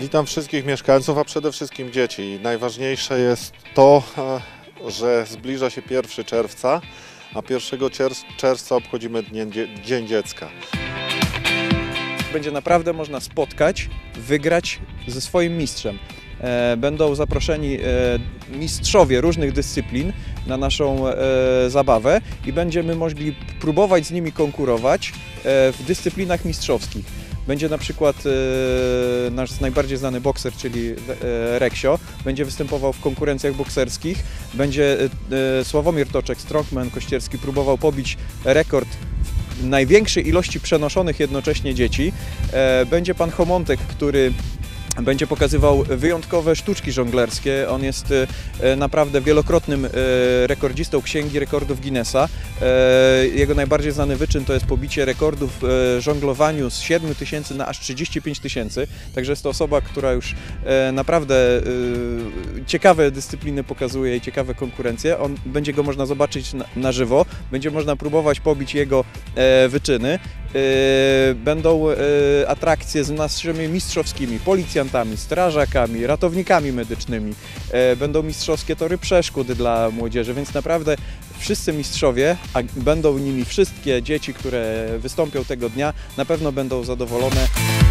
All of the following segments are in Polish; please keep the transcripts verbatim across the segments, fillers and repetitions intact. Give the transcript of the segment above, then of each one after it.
Witam wszystkich mieszkańców, a przede wszystkim dzieci. Najważniejsze jest to, że zbliża się pierwszego czerwca, a pierwszego czerwca obchodzimy Dzień Dziecka. Będzie naprawdę można spotkać, wygrać ze swoim mistrzem. Będą zaproszeni mistrzowie różnych dyscyplin na naszą zabawę i będziemy mogli próbować z nimi konkurować w dyscyplinach mistrzowskich. Będzie na przykład e, nasz najbardziej znany bokser, czyli e, Reksio, będzie występował w konkurencjach bokserskich. Będzie e, Sławomir Toczek, strongman kościerski, próbował pobić rekord największej ilości przenoszonych jednocześnie dzieci. E, będzie pan Homontek, który będzie pokazywał wyjątkowe sztuczki żonglerskie. On jest naprawdę wielokrotnym rekordzistą Księgi Rekordów Guinnessa. Jego najbardziej znany wyczyn to jest pobicie rekordów w żonglowaniu z siedmiu tysięcy na aż trzydzieści pięć tysięcy. Także jest to osoba, która już naprawdę ciekawe dyscypliny pokazuje i ciekawe konkurencje. On, będzie go można zobaczyć na, na żywo, będzie można próbować pobić jego wyczyny. Będą atrakcje z naszymi mistrzowskimi policjantami, strażakami, ratownikami medycznymi. Będą mistrzowskie tory przeszkód dla młodzieży, więc naprawdę wszyscy mistrzowie, a będą nimi wszystkie dzieci, które wystąpią tego dnia, na pewno będą zadowolone.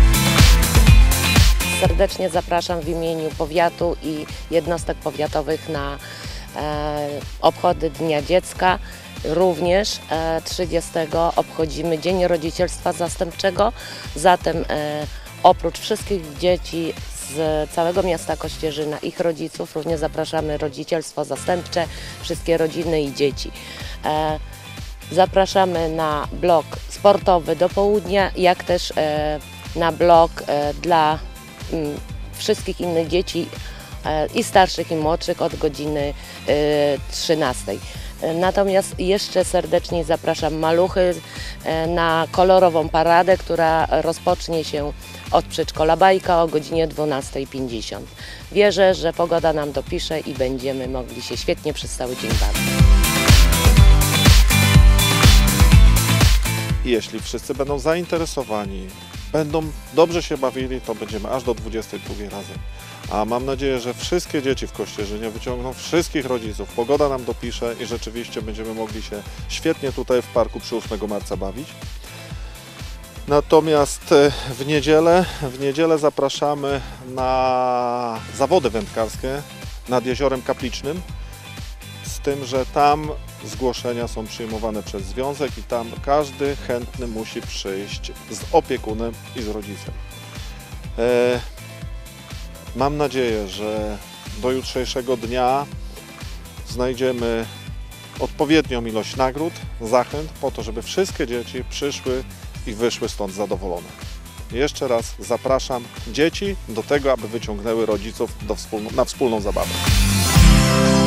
Serdecznie zapraszam w imieniu powiatu i jednostek powiatowych na e, obchody Dnia Dziecka. Również trzydziestego obchodzimy Dzień Rodzicielstwa Zastępczego, zatem oprócz wszystkich dzieci z całego miasta Kościerzyna, ich rodziców, również zapraszamy rodzicielstwo zastępcze, wszystkie rodziny i dzieci. Zapraszamy na blok sportowy do południa, jak też na blok dla wszystkich innych dzieci i starszych i młodszych od godziny trzynastej. Natomiast jeszcze serdecznie zapraszam maluchy na kolorową paradę, która rozpocznie się od przedszkola Bajka o godzinie dwunastej pięćdziesiąt. Wierzę, że pogoda nam dopisze i będziemy mogli się świetnie przez cały dzień bawić. I jeśli wszyscy będą zainteresowani, będą dobrze się bawili, to będziemy aż do dwudziestej drugiej razem. A mam nadzieję, że wszystkie dzieci w Kościerzynie wyciągną wszystkich rodziców. Pogoda nam dopisze i rzeczywiście będziemy mogli się świetnie tutaj w parku przy ósmego marca bawić. Natomiast w niedzielę, w niedzielę zapraszamy na zawody wędkarskie nad Jeziorem Kaplicznym. Z tym, że tam zgłoszenia są przyjmowane przez związek i tam każdy chętny musi przyjść z opiekunem i z rodzicem. E, mam nadzieję, że do jutrzejszego dnia znajdziemy odpowiednią ilość nagród, zachęt po to, żeby wszystkie dzieci przyszły i wyszły stąd zadowolone. Jeszcze raz zapraszam dzieci do tego, aby wyciągnęły rodziców do wspólno, na wspólną zabawę.